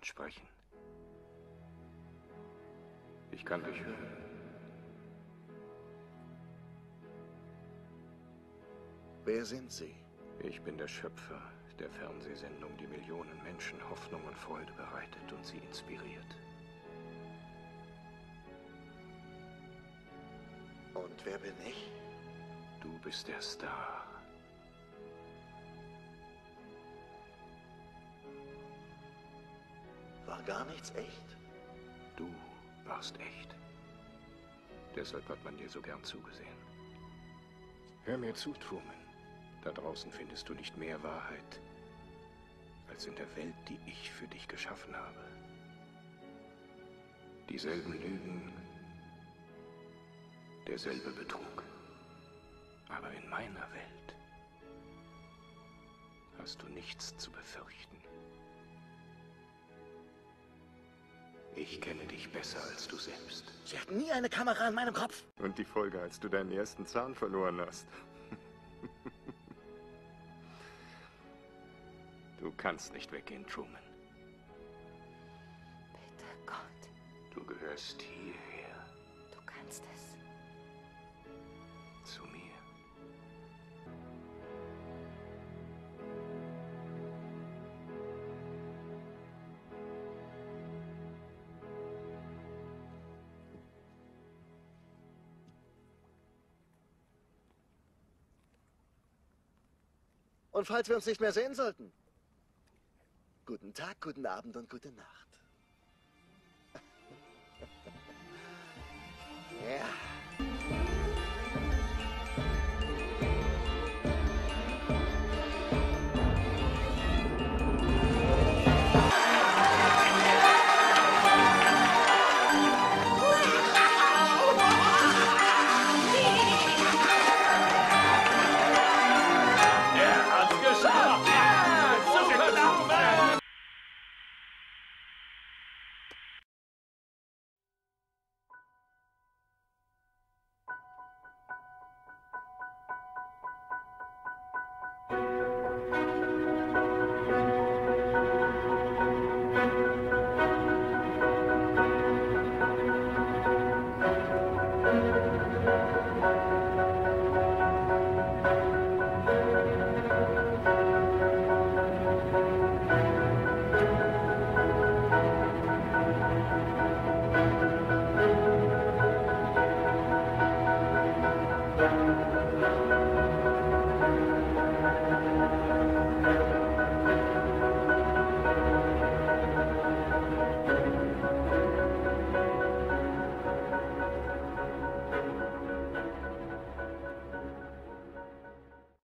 sprechen. Ich kann dich hören. Wer sind Sie? Ich bin der Schöpfer der Fernsehsendung, die Millionen Menschen Hoffnung und Freude bereitet und sie inspiriert. Und wer bin ich? Du bist der Star. War gar nichts echt? Du warst echt. Deshalb hat man dir so gern zugesehen. Hör mir zu, Truman. Da draußen findest du nicht mehr Wahrheit, als in der Welt, die ich für dich geschaffen habe. Dieselben Lügen, derselbe Betrug. Aber in meiner Welt hast du nichts zu befürchten. Ich kenne dich besser als du selbst. Sie hatten nie eine Kamera an meinem Kopf. Und die Folge, als du deinen ersten Zahn verloren hast. Du kannst nicht weggehen, Truman. Bitte, Gott. Du gehörst hierher. Du kannst es. Zu mir. Und falls wir uns nicht mehr sehen sollten, guten Tag, guten Abend und gute Nacht. Ja.